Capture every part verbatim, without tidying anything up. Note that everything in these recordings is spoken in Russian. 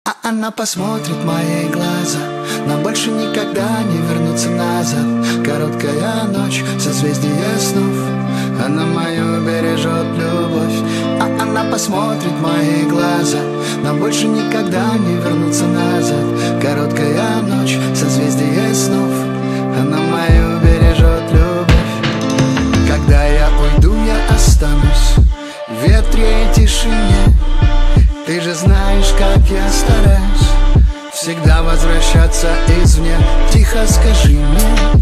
А она посмотрит в мои глаза, но больше никогда не вернуться назад. Короткая ночь, созвездие снов, она мою бережет любовь. А она посмотрит в мои глаза, но больше никогда не вернуться назад. Короткая ночь, созвездие снов, она мою бережет любовь. Когда я уйду, я останусь в ветре и тишине. Ты же знаешь, как я стараюсь всегда возвращаться извне. Тихо скажи мне,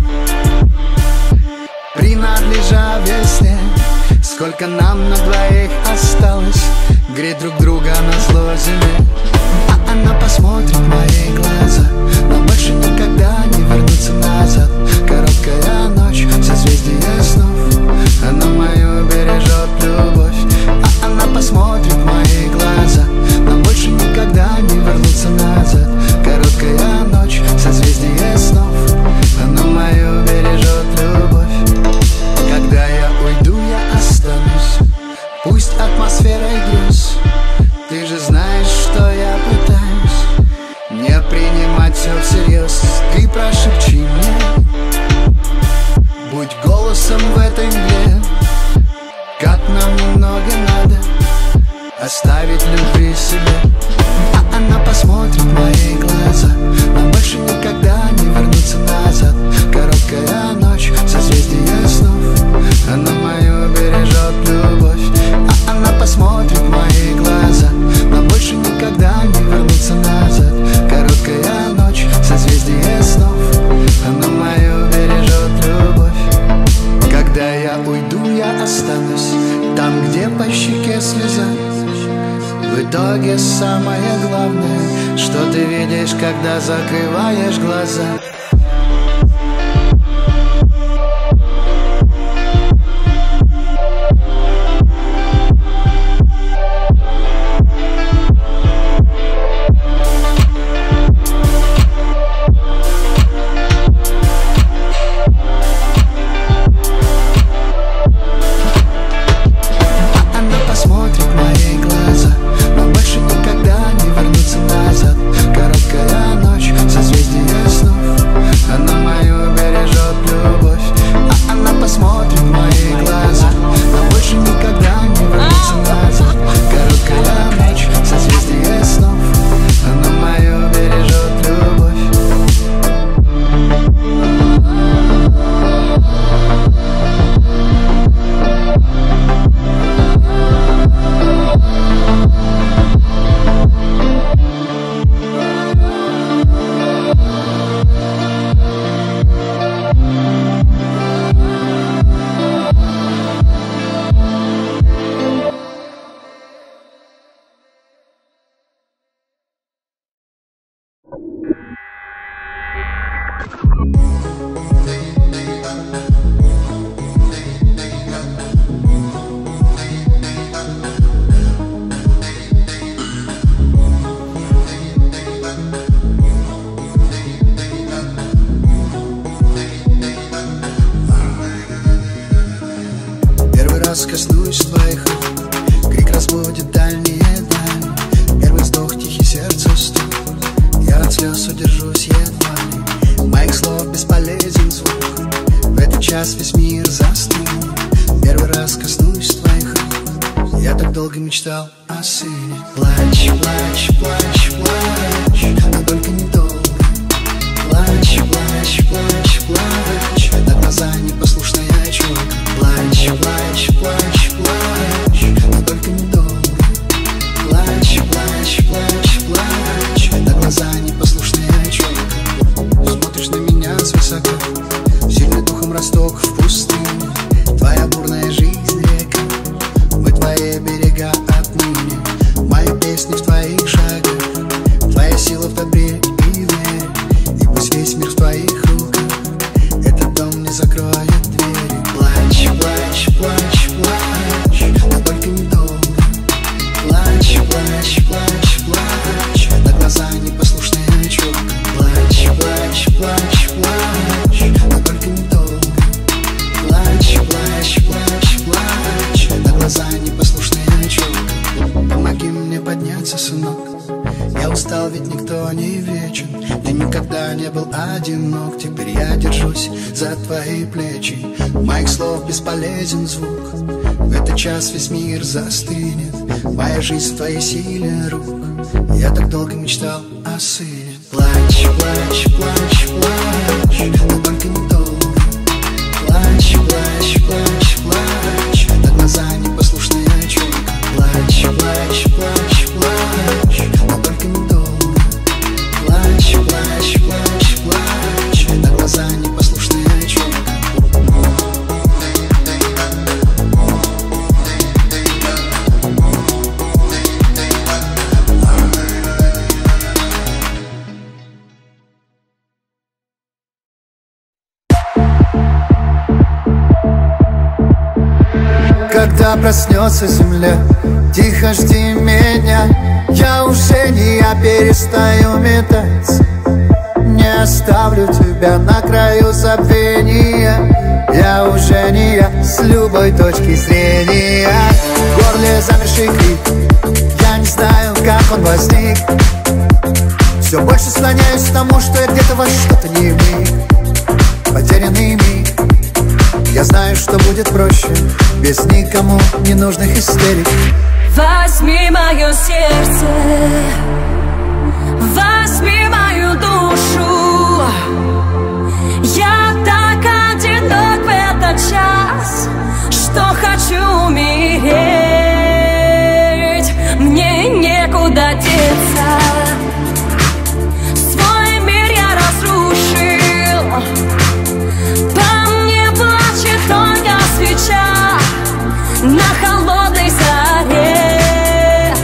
принадлежа весне, сколько нам на двоих осталось греть друг друга на зло зиме. А она посмотрит в мои глаза, но больше никогда не вернуться назад. Короткая ночь, созвездие снов, она мою бережет любовь. А она посмотрит в мои глаза, но больше никогда не вернуться назад. Короткая ночь, созвездие снов, она мою бережет любовь. Когда я уйду, я останусь, пусть атмосферой груз. Ты же знаешь, что я пытаюсь не принимать все всерьез. Ты прошепчи мне, будь голосом в этой мгле, как нам немного надо оставить любви себе. А она посмотрит в мои глаза, но больше никогда не вернуться назад. Короткая ночь, созвездие снов, она мою бережет любовь. А она посмотрит в мои глаза, но больше никогда не вернуться назад. Короткая ночь, созвездие снов, она мою бережет любовь. Когда я уйду, я останусь там, где по щеке слеза. В итоге самое главное, что ты видишь, когда закрываешь глаза. Коснусь твоих рук, крик разбудит дальние дали. Первый вздох, тихий сердце стук, я от слез удержусь едва ли. Моих слов бесполезен звук, в этот час весь мир застыл. Первый раз коснусь твоих рук, я так долго мечтал о сыне. Плачь, плачь, плачь, плачь, но только недолго. Плачь, плачь, плачь, плачь, на глаза непослушная челка. Плачь, плачь, плачь, плачь, но только недолго. Плачь, плачь, плачь, плачь, на глаза непослушная челка. Смотришь на меня свысока, сильный духом росток в пустыне. Твоя бурная жизнь река, мы твои берега отныне. Мои песни в твоих шагах, ведь никто не вечен. Я никогда не был одинок, теперь я держусь за твои плечи. Моих слов бесполезен звук, в этот час весь мир застынет. Моя жизнь в твоей силе рук, я так долго мечтал о сыне. Плачь, плачь, плачь, плачь, но только недолго. Плачь, плачь, плачь, плачь, это глаза непослушная чурка. Плачь, плачь, плачь, плачь, но только недолго. Плачь, плачь, плачь, плачь, это глаза непослушная чурка. Когда проснется земля, тихо жди меня. Я уже не я, перестаю метать. Не оставлю тебя на краю забвения. Я уже не я, с любой точки зрения. В горле замерший крик, я не знаю, как он возник. Все больше склоняюсь к тому, что я где-то во что-то не вник. Потерянный миг. Я знаю, что будет проще без никому не нужных истерик. Возьми мое сердце, возьми мою душу. Я так одинок в этот час, что хочу умереть. Мне некуда деться, свой мир я разрушил. Только свеча на холодной заре.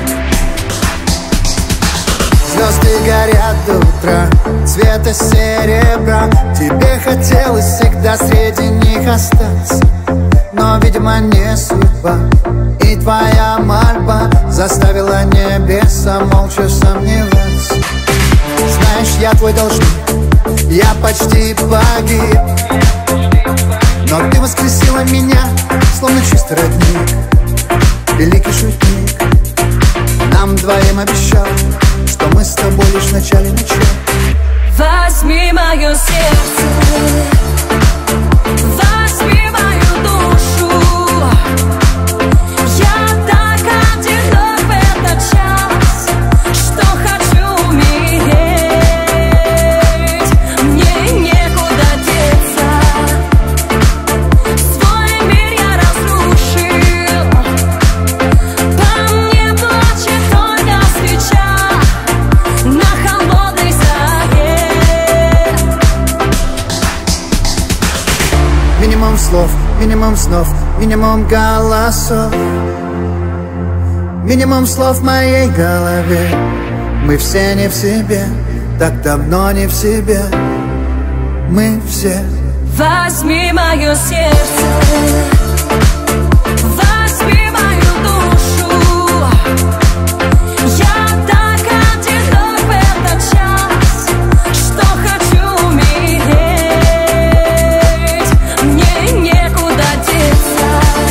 Звезды горят до утра, цвета серебра. Тебе хотелось всегда среди них остаться, но, видимо, не судьба. И твоя мольба заставила небеса молча сомневаться. Знаешь, я твой должник, я почти погиб, но ты воскресила меня, словно чистый родник. Великий шутник нам двоим обещал, что мы с тобой лишь в начале начала. Возьми мое сердце, возьми мою душу. Я так одинок в этот час, что хочу умереть. Мне некуда деться, свой мир я разрушил. По мне плачет только свеча на холодной заре. Минимум слов, минимум снов, минимум голосов, минимум слов в моей голове. Мы все не в себе, так давно не в себе. Мы все. Возьми мое сердце, возьми мою душу. Я так одинок в этот час, что хочу умереть. Мне некуда деться,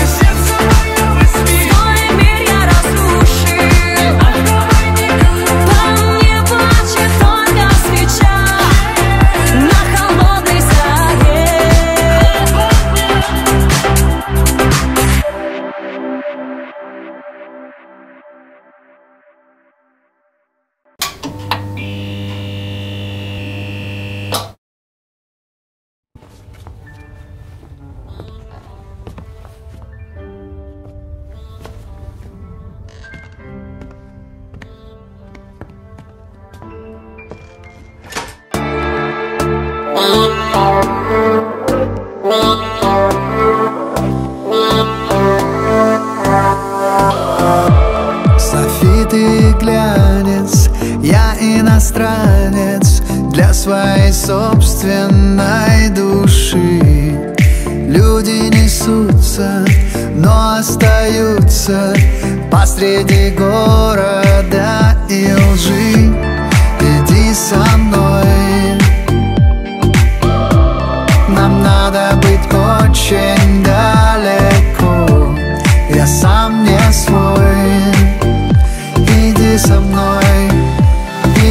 свой мир я разрушил. По мне плачет только свеча на холодной заре. Софит и глянец, я иностранец для своей собственной души. Люди несутся, но остаются посреди города и лжи. Иди со мной, нам надо быть очень далеко. Я сам не свой. Иди со мной,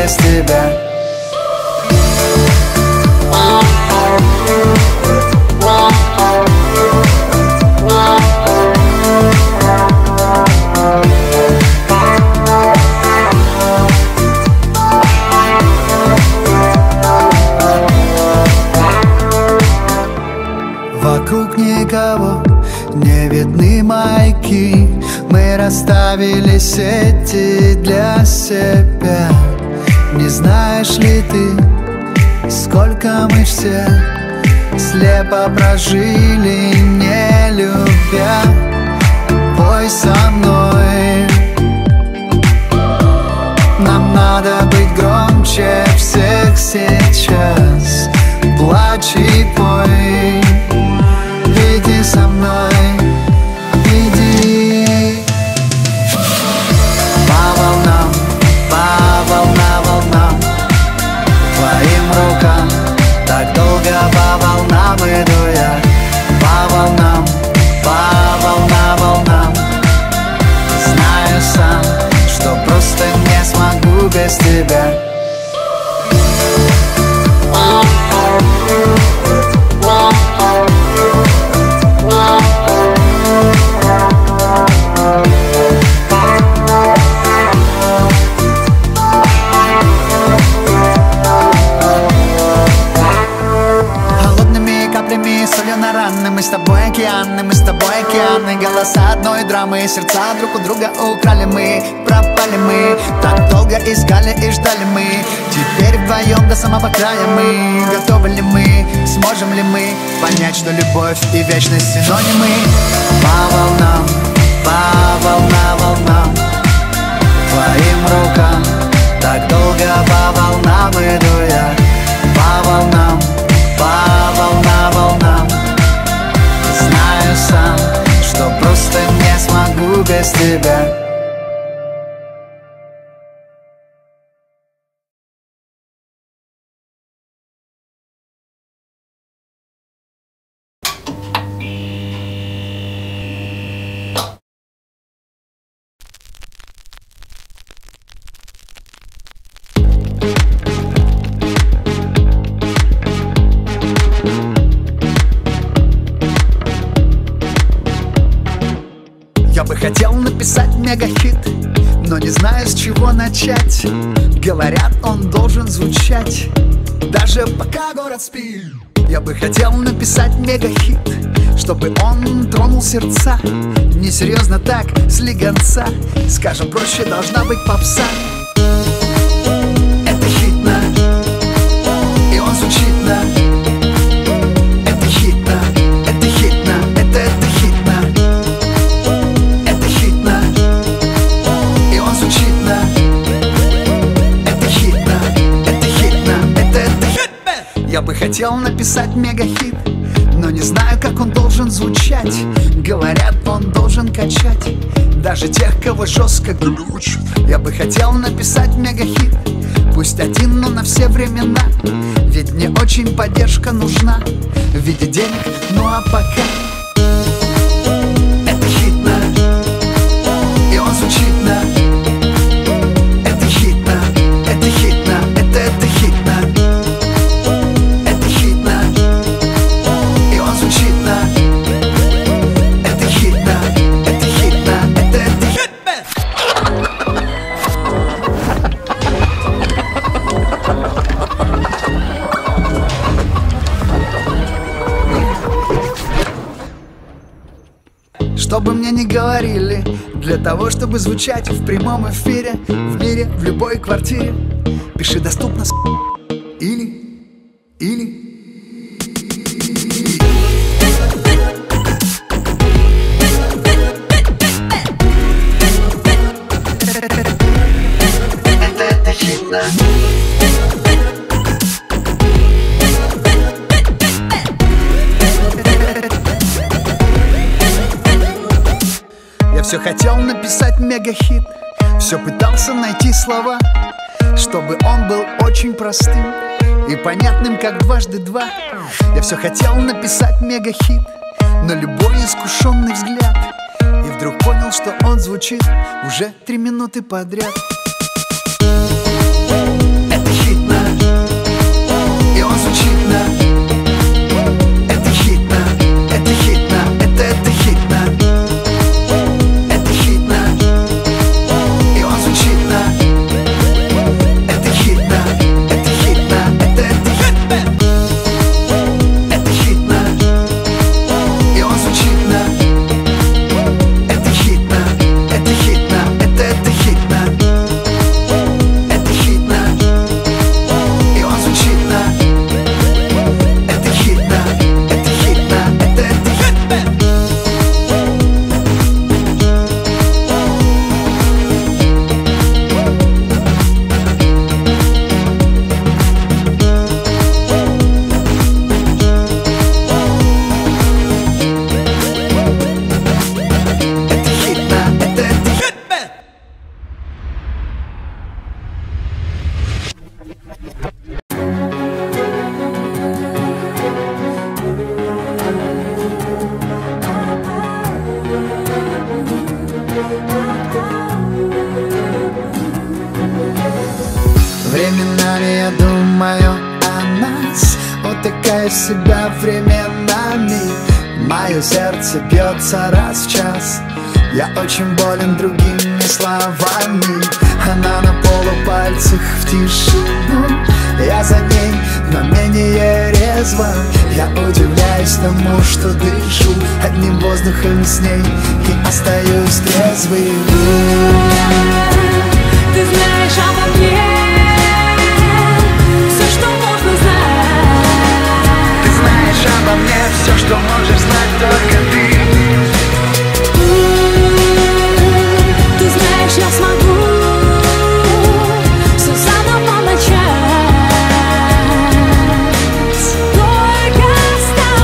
без тебя. Вокруг никого не видны маяки. Мы расставили сети для себя. Не знаешь ли ты, сколько мы все слепо прожили, не любя? Пой со мной. Нам надо быть громче всех сейчас. Плачь и пой. Иди со мной, иди. По волнам, по волна волнам, твоим рукам. Так долго по волнам иду я. По волнам, по волна волнам. Знаю сам, что просто не смогу без тебя. Солью на раны, мы с тобой океаны, мы с тобой океаны. Голоса одной драмы, сердца друг у друга украли мы. Пропали мы, так долго искали и ждали мы. Теперь вдвоем до самого края мы. Готовы ли мы, сможем ли мы понять, что любовь и вечность синонимы? По волнам, по волна волнам, твоим рукам. Так долго по волнам иду я. По волнам, по волна волнам. Знаю сам, что просто не смогу без тебя. Я бы хотел написать мегахит, но не знаю, с чего начать. Говорят, он должен звучать даже пока город спит. Я бы хотел написать мегахит, чтобы он тронул сердца. Несерьезно так, слегонца. Скажем проще, должна быть попса. Это хитно, и он звучит на. Это хитно, это хитно, это, это хитно. Это хитно, и он звучит на. Это хитно, это хитно, это, это хитно. Я бы хотел написать мегахит, но не знаю, как он должен звучать. Говорят, он должен качать даже тех, кого жестко глючит. Я бы хотел написать мегахит, пусть один, но на все времена. Ведь мне очень поддержка нужна в виде денег, ну а пока. Это хитно, и он звучит на. Это хитно, это хитно, это, это хитно. Это хитно, и он звучит на. Это хитно, это хитно, это, это хитно. Что бы мне ни говорили, для того, чтобы звучать в прямом эфире, в мире, в любой квартире, пиши доступно с... или, или. Это, это хитно. Я все хотел написать мегахит, все пытался найти слова, чтобы он был очень простым и понятным, как дважды два. Я все хотел написать мегахит, но любой искушенный взгляд, и вдруг понял, что он звучит уже три минуты подряд. Временами я думаю о нас, утыкаю в себя временами. Мое сердце бьется раз в час. Я очень болен другими словами. Она на полупальцах в тишину. Я за ней, но менее резво. Я удивляюсь тому, что дышу одним воздухом с ней и остаюсь трезвым. Ты знаешь обо мне все, что можно знать. Ты знаешь обо мне все, что можешь знать только ты. Ты знаешь, я смогу все заново начать. Только с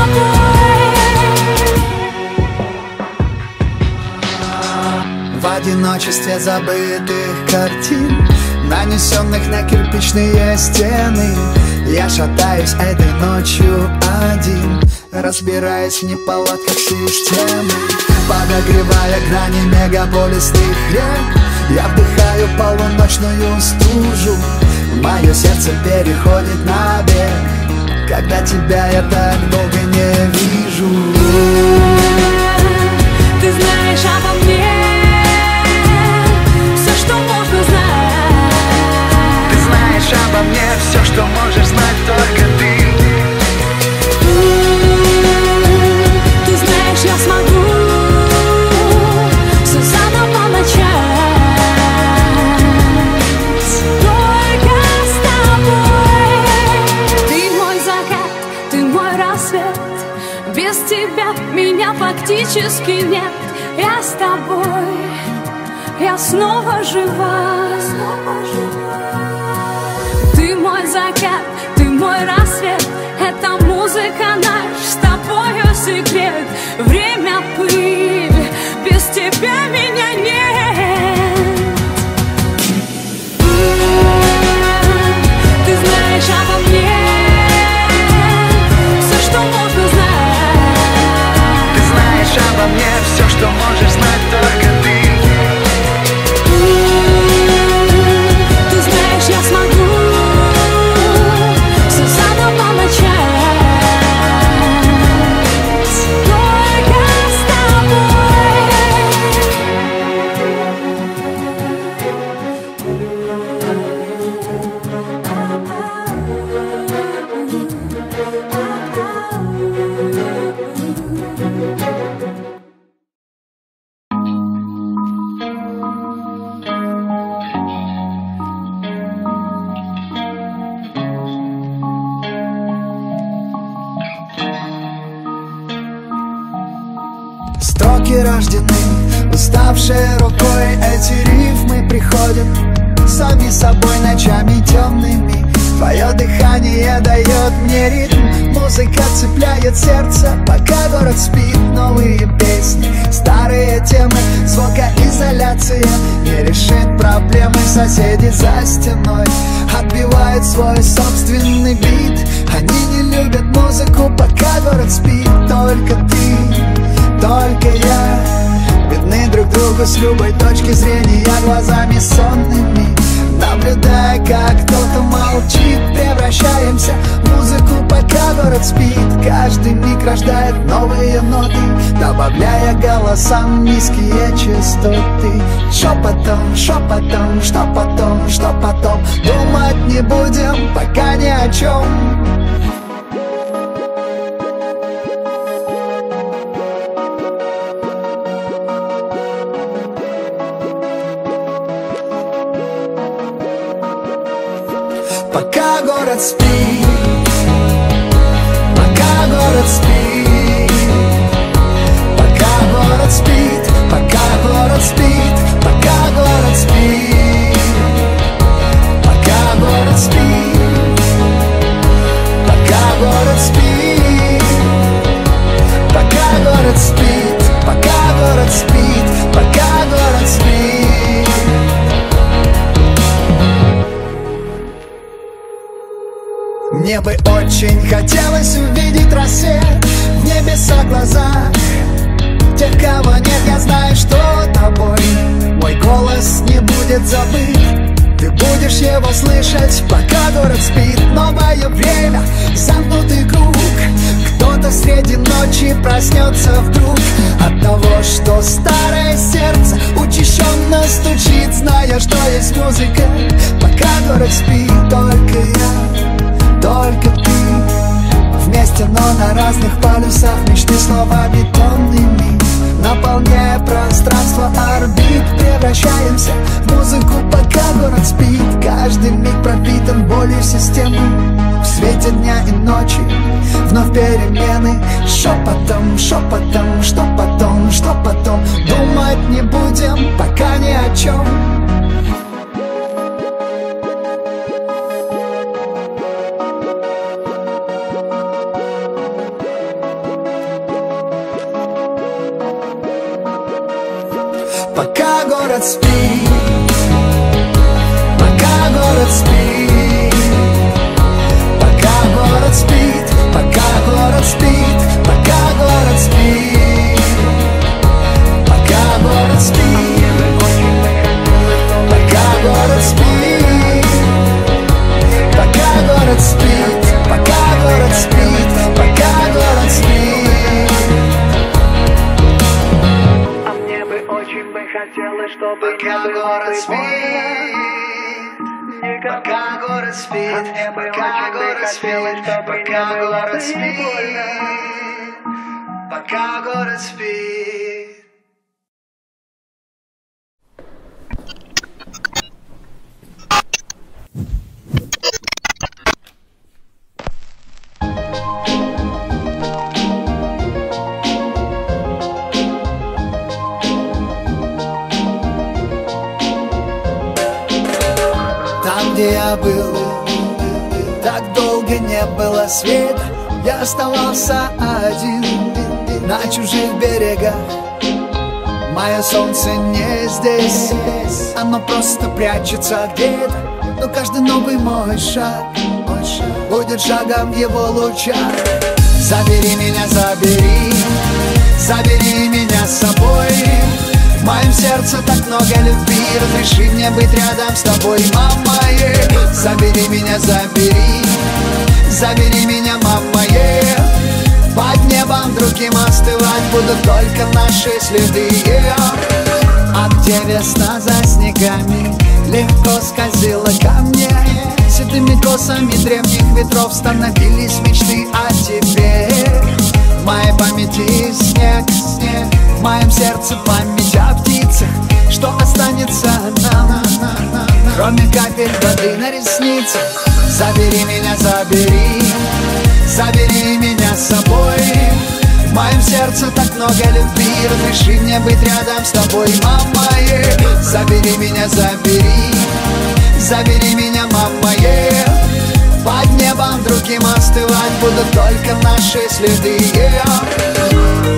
тобой. В одиночестве забытых картин, нанесенных на кирпичные стены, я шатаюсь этой ночью один, разбираясь в неполадках системы. Подогревая грани мегаполисных рек, я вдыхаю полуночную стужу. Мое сердце переходит на бег, когда тебя я так долго не вижу. Ты знаешь обо мне все, что можно знать. Ты знаешь обо мне все, что можешь знать только ты. Ты знаешь, я смогу все заново начать. Только с тобой. Ты мой закат, ты мой рассвет. Без тебя меня фактически нет. Я с тобой, я снова жива. Ты мой закат, ты мой рассвет. Это музыка наш с тобою секрет. Время пыль, без тебя меня нет. Ты знаешь обо мне все, что можно знать. Ты знаешь обо мне все, что можешь знать только ты. Ты знаешь, я смогу все заново начать. Только с Строки рождены уставшей рукой. Эти рифмы приходят сами собой ночами темными. Твое дыхание дает мне ритм. Музыка цепляет сердце, пока город спит. Новые песни, старые темы. Звукоизоляция не решит проблемы. Соседи за стеной отбивают свой собственный бит. Они не любят музыку, пока город спит. Только ты, только я видны друг другу с любой точки зрения. Глазами сонными, наблюдая, как кто-то молчит. Превращаемся в музыку, пока город спит. Каждый миг рождает новые ноты, добавляя голосам низкие частоты. Шепотом, шепотом, что потом, что потом. Думать не будем пока ни о чем. Пока город спит, пока город спит, пока город спит, пока город спит, пока город спит, пока город спит, пока город спит, пока город спит, пока город спит, пока город спит. Мне бы очень хотелось увидеть рассвет в небесах глазах тех, кого нет, я знаю, что тобой Будешь его слышать, пока город спит. Новое время, замкнутый круг. Кто-то среди ночи проснется вдруг от того, что старое сердце учащенно стучит, зная, что есть музыка. Пока город спит, только я, только ты. Вместе, но на разных полюсах мечты, слова бетонными, наполняя пространство орбит. Превращаемся в музыку, пока город спит. Каждый миг пропитан болью системы. В свете дня и ночи вновь перемены. Шепотом, шепотом, что потом, что потом. Думать не будем пока ни о чем. Пока город спит, пока город спит, пока город спит, пока город спит, пока город спит, пока город спит, пока город спит, пока город спит, пока город спит, пока город спит. Хотелось, чтобы пока не город было спит, пока город спит, пока город спит, пока город спит, пока город спит. Где я был, так долго не было света. Я оставался один на чужих берегах. Мое солнце не здесь, оно просто прячется где-то. Но каждый новый мой шаг будет шагом в его лучах. Забери меня, забери, забери меня с собой. В моем сердце так много любви, разреши мне быть рядом с тобой, мама, yeah. Забери меня, забери, забери меня, мама, yeah. Под небом другим остывать будут только наши следы, yeah. А где весна за снегами легко скользила ко мне, седыми косами древних ветров становились мечты о тебе. В моей памяти снег, снег, в моем сердце память о птицах. Что останется нам, кроме капель воды на ресницах? Забери меня, забери, забери меня с собой. В моем сердце так много любви, разреши мне быть рядом с тобой, мама, yeah. Забери меня, забери, забери меня, мама, yeah. Под небом другим остывать будут только наши следы, yeah.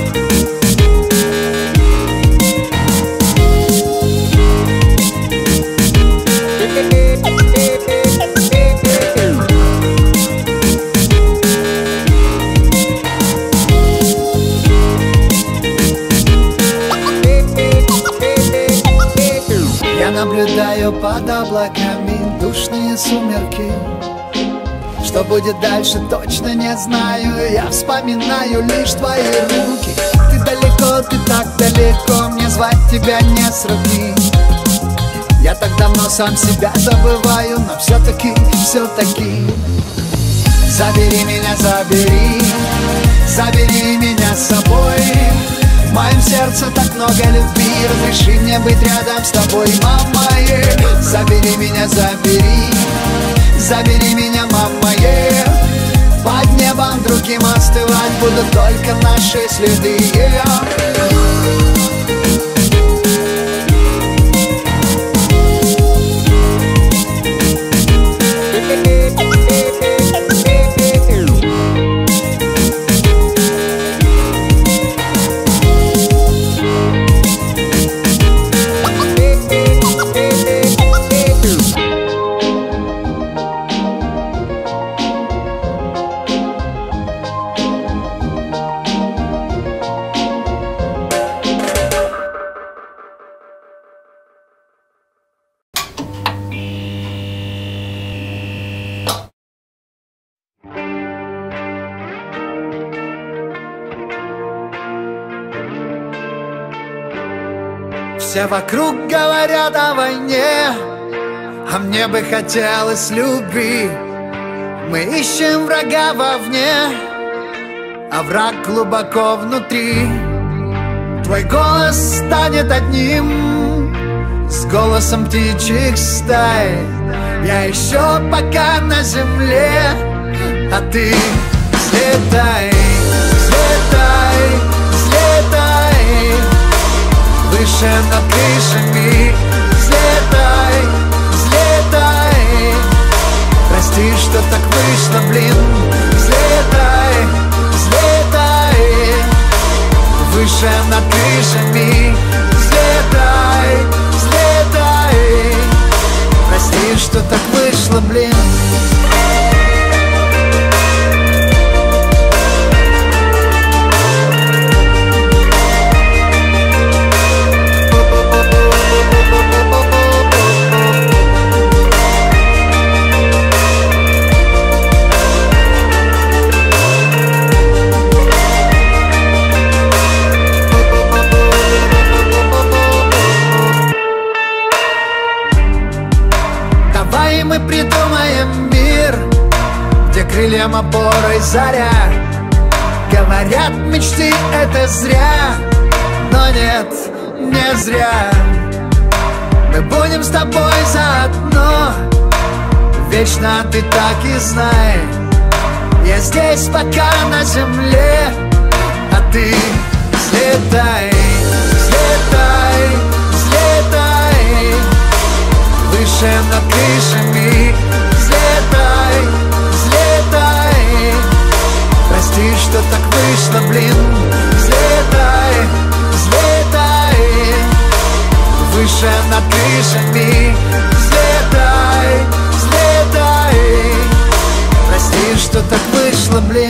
Я наблюдаю под облаками душные сумерки. Что будет дальше, точно не знаю. Я вспоминаю лишь твои руки. Ты далеко, ты так далеко, мне звать тебя не сравнить. Я так давно сам себя забываю, но все-таки, все-таки забери меня, забери, забери меня с собой. В моем сердце так много любви, разреши мне быть рядом с тобой, мама, yeah. Забери меня, забери, забери меня, мама, yeah. Под небом другим остывать будут только наши следы, yeah. Все вокруг говорят о войне, а мне бы хотелось любви. Мы ищем врага вовне, а враг глубоко внутри. Твой голос станет одним с голосом птичьих стай. Я еще пока на земле, а ты взлетай, взлетай, взлетай выше над крышами. Взлетай, взлетай, прости, что так вышло, блин. Взлетай, взлетай выше над крышами. Взлетай, взлетай, прости, что так вышло, блин. Мы придумаем мир, где крыльям опорой заря. Говорят, мечты это зря, но нет, не зря. Мы будем с тобой заодно, вечно ты так и знай. Я здесь пока на земле, а ты взлетай, взлетай, взлетай выше над крышами. Взлетай, взлетай, прости, что так вышло, блин. Взлетай, взлетай выше над крышами. Взлетай, взлетай, прости, что так вышло, блин.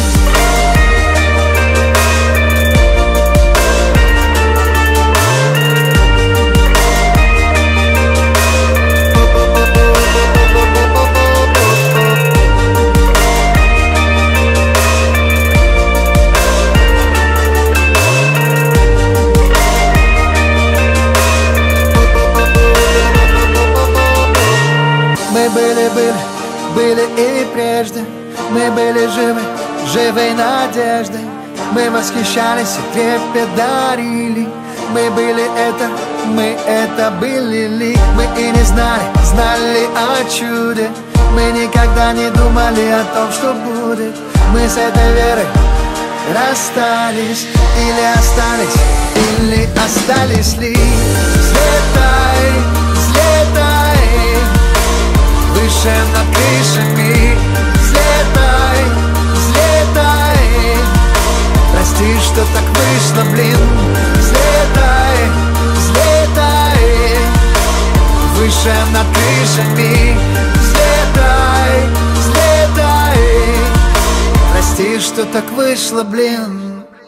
Мы были, были, были и прежде. Мы были живы, живой надеждой. Мы восхищались и трепет дарили. Мы были это, мы это были ли. Мы и не знали, знали о чуде. Мы никогда не думали о том, что будет. Мы с этой верой расстались. Или остались, или остались ли. Взлетай, взлетай выше над крышами. Взлетай, взлетай, прости, что так вышло, блин. Взлетай, взлетай выше над крышами. Взлетай, взлетай, прости, что так вышло, блин.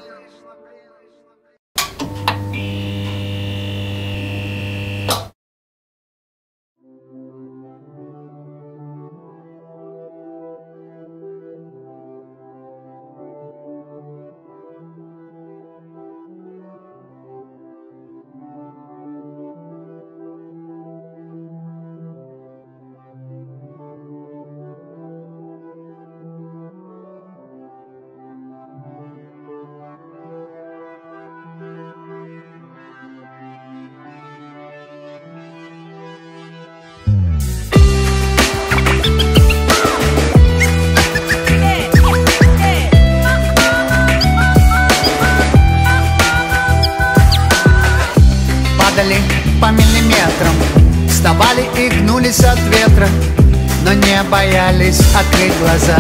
По миллиметрам вставали и гнулись от ветра, но не боялись открыть глаза.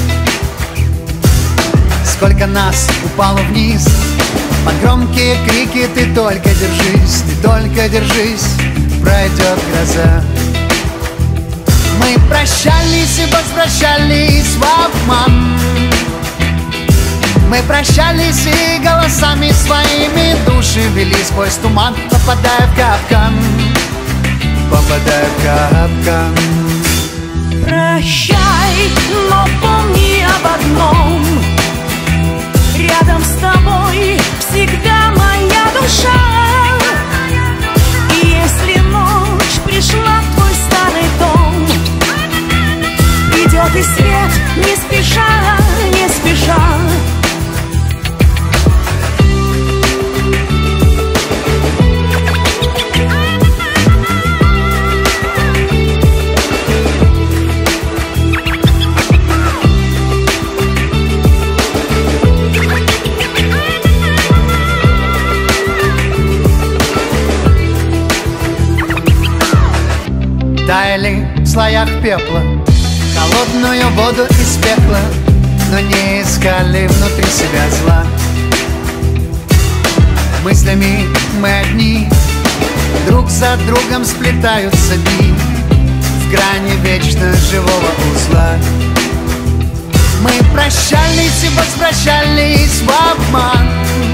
Сколько нас упало вниз под громкие крики: ты только держись, ты только держись, пройдет гроза. Мы прощались и возвращались в обман. Мы прощались и голосами своими души вели сквозь туман, попадая в капкан, попадая в капкан. Прощай, но помни об одном: рядом с тобой всегда моя душа. Таяли в слоях пепла холодную воду из пекла, но не искали внутри себя зла. Мыслями мы одни, друг за другом сплетаются дни в грани вечно живого узла. Мы прощались и возвращались в обман.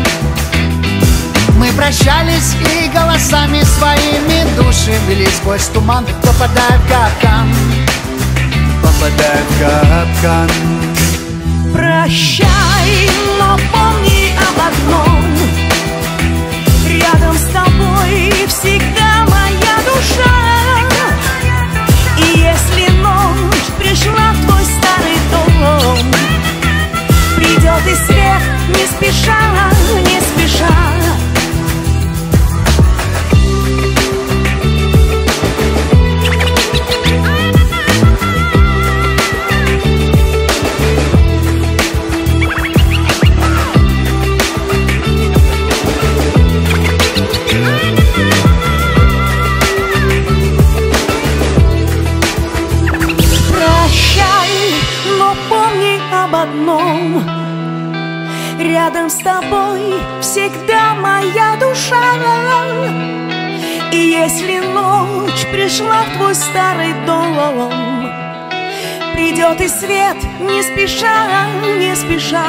Мы прощались и голосами своими души вели сквозь туман, попадая в капкан, попадая в капкан. Прощай, но помни об одном: рядом с тобой всегда моя душа. И если ночь пришла в твой старый дом, придет и свет не спеша, не спеша. Рядом с тобой всегда моя душа. И если ночь пришла в твой старый дом, придет и свет не спеша, не спеша.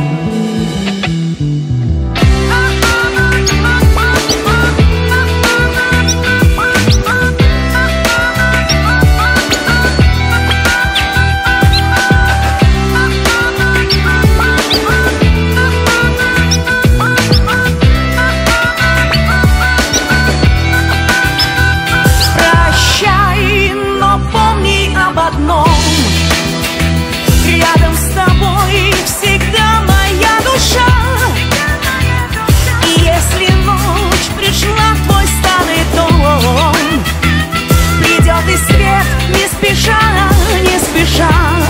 Рядом с тобой всегда моя душа. И если ночь пришла в твой старый дом, придет и свет не спеша, не спеша.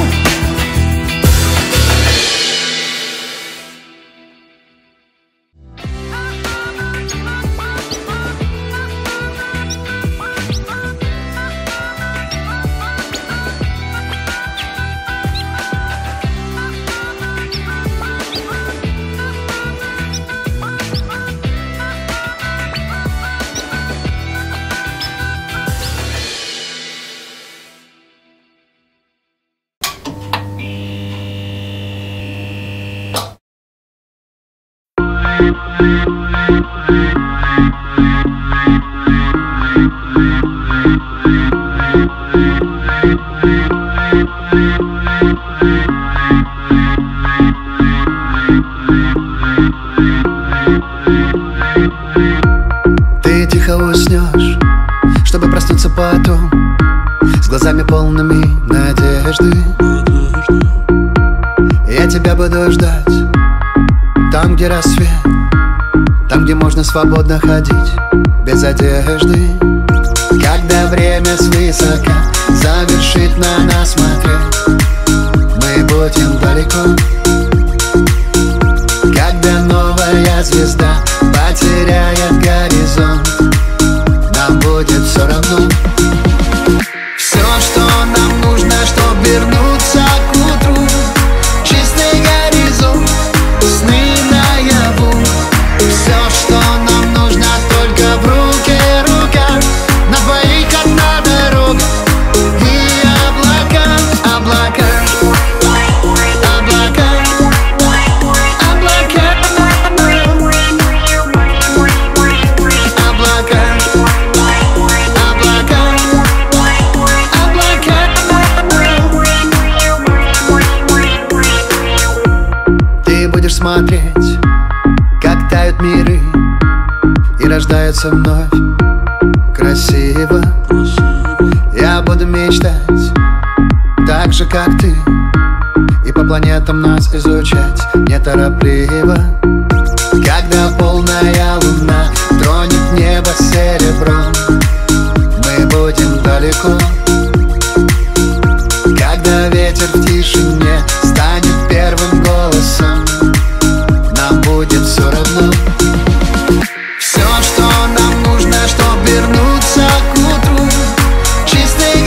Ты тихо уснешь, чтобы проснуться потом с глазами полными надежды. Я тебя буду ждать там, где рассвет, там, где можно свободно ходить без одежды. Когда время свысока завершит на нас смотреть, мы будем далеко. Когда новая звезда потеряет горизонт, нам будет все равно. Все, что нам нужно, чтобы вернуться к утру, чистый горизонт, сны наяву. Все, что нам нужно, только в руке рука, на двоих одна дорога и облака, облака, облака, облака, облака, облака. Ты будешь смотреть, как тают миры и рождаются вновь красиво. Я буду мечтать так же, как ты, и по планетам нас изучать неторопливо. Когда полная луна тронет небо серебром, мы будем далеко. Когда ветер в тишине станет первым голосом, нам будет все равно. Все, что нам нужно, чтобы вернуться к утру, чистый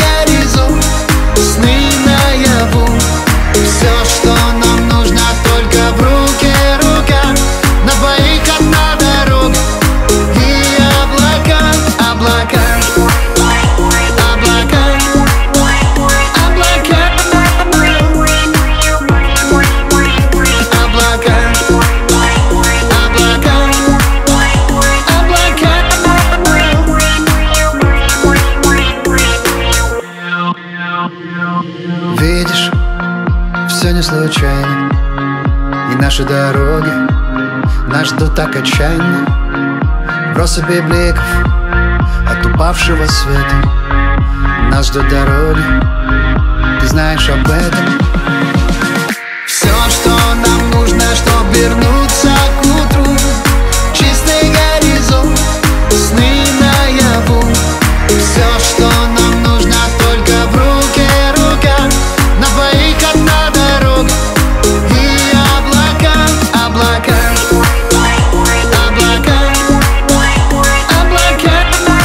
отчаянно, и наши дороги нас ждут так отчаянно. В россыпи бликов от упавшего света нас ждут дороги, ты знаешь об этом. Все, что нам нужно, чтобы вернуться к утру, чистый горизонт, сны наяву. Все, что нам нужно, только в руке рука, на двоих одна дорога и облака, облака, облака, облака,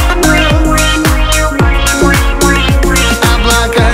облака,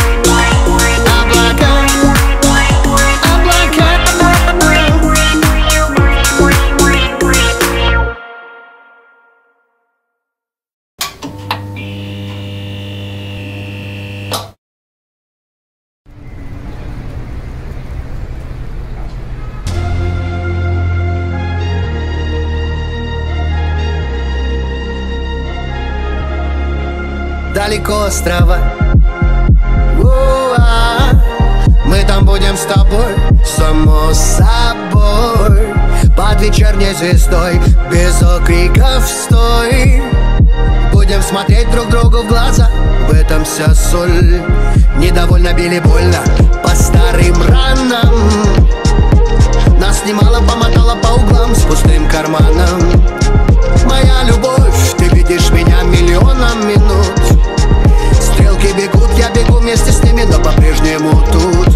далеко острова, у-а, мы там будем с тобой, само собой, под вечерней звездой, без окриков стой. Будем смотреть друг другу в глаза, в этом вся соль. Недовольно били больно по старым ранам, нас немало помотало по углам с пустым карманом. Моя любовь, ты видишь меня миллионом минут. Стрелки бегут, я бегу вместе с ними, но по-прежнему тут.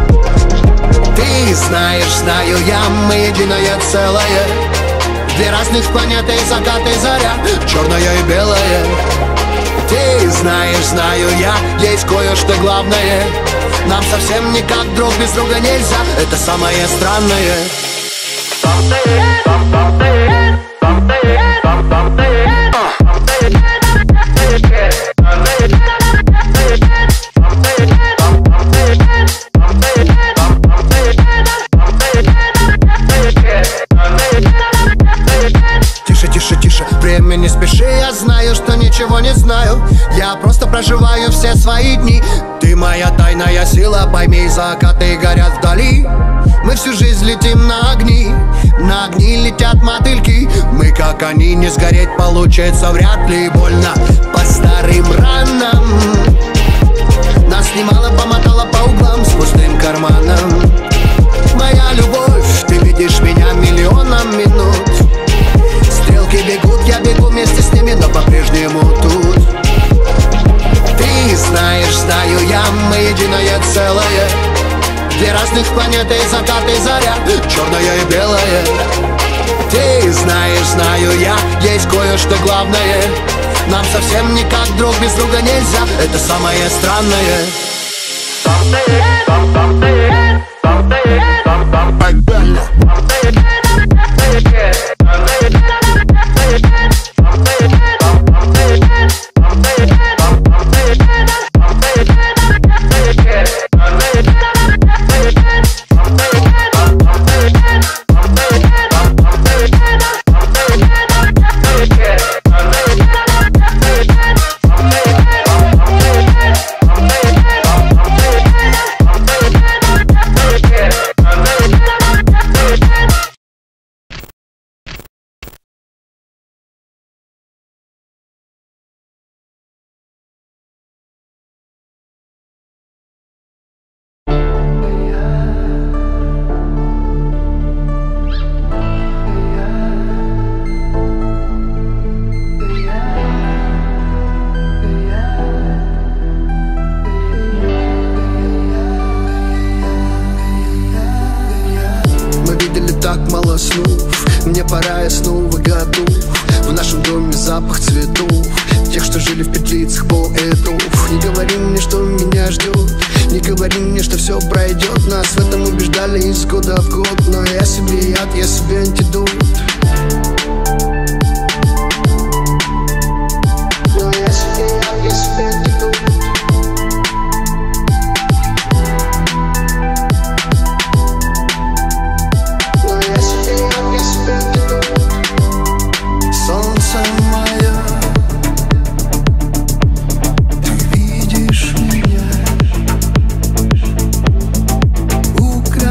Ты знаешь, знаю я, мы единое целое. Две разных планеты, закат и заря, черное и белое. Ты знаешь, знаю я, есть кое-что главное. Нам совсем никак друг без друга нельзя, это самое странное. Тише, тише, тише, время не спеши, я знаю, что ничего не знаю. Я просто проживаю все свои дни. Ты моя тайная сила, пойми, закаты горят вдали. Мы всю жизнь летим на огни, на огни летят мотыльки. Мы как они, не сгореть получается вряд ли. Больно по старым ранам, нас немало помотало по углам с пустым карманом. Моя любовь, ты видишь меня миллионом минут. Стрелки бегут, я бегу вместе с ними, но по-прежнему тут. Ты знаешь, знаю я, мы единое целое. Две разных планеты, закат и заря, черное и белое. Ты знаешь, знаю я, есть кое-что главное. Нам совсем никак друг без друга нельзя, это самое странное. Мне пора, я снова готов. В нашем доме запах цветов, тех, что жили в петлицах поэтов. Не говори мне, что меня ждет, не говори мне, что все пройдет. Нас в этом убеждали из года в год, но я себе яд, я себе антидот. Но я себе яд, я себе антидот. Солнце мое, ты видишь меня, укради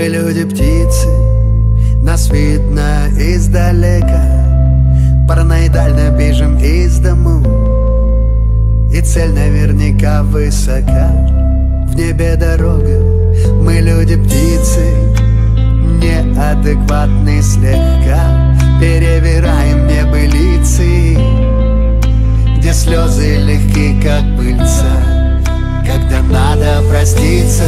Мы люди-птицы, нас видно издалека. Параноидально бежим из дому, и цель наверняка высока. В небе дорога, мы люди-птицы, неадекватны слегка. Перевираем небылицы, где слезы легки, как пыльца, когда надо проститься.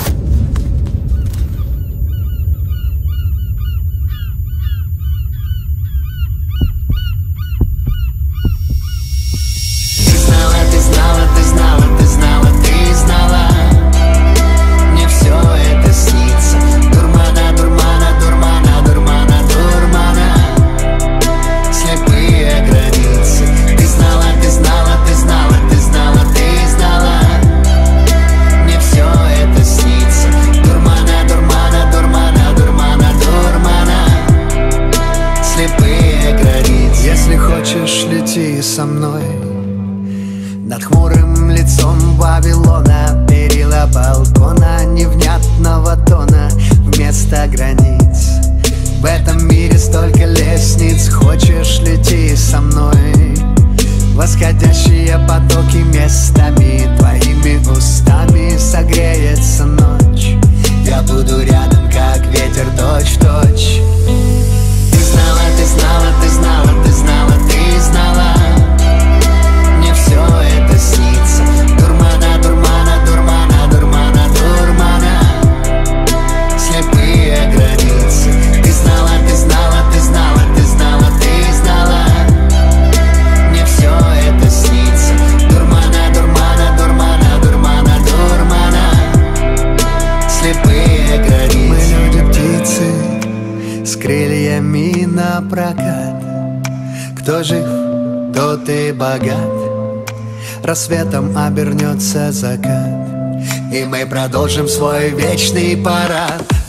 Если хочешь, лети со мной над хмурым лицом Вавилона. Перила балкона невнятного тона вместо границ. В этом мире столько лестниц. Хочешь, лети со мной. Восходящие потоки местами твоими устами согреется ночь. Я буду рядом, как ветер, точь-в-точь. Ты знала, ты знала, ты знала, ты знала, ты знала. Мне все это снится. Дурмана, дурмана, дурмана, дурмана, дурмана. Слепые границы. Ты знала, ты знала, ты знала, ты знала, ты знала. Мне все это снится. Дурмана, дурмана, дурмана, дурмана, дурмана. Слепые границы. Мы люди-птицы с крыльями на прокат. Кто жив, тот и богат. Рассветом обернется закат, и мы продолжим свой вечный парад.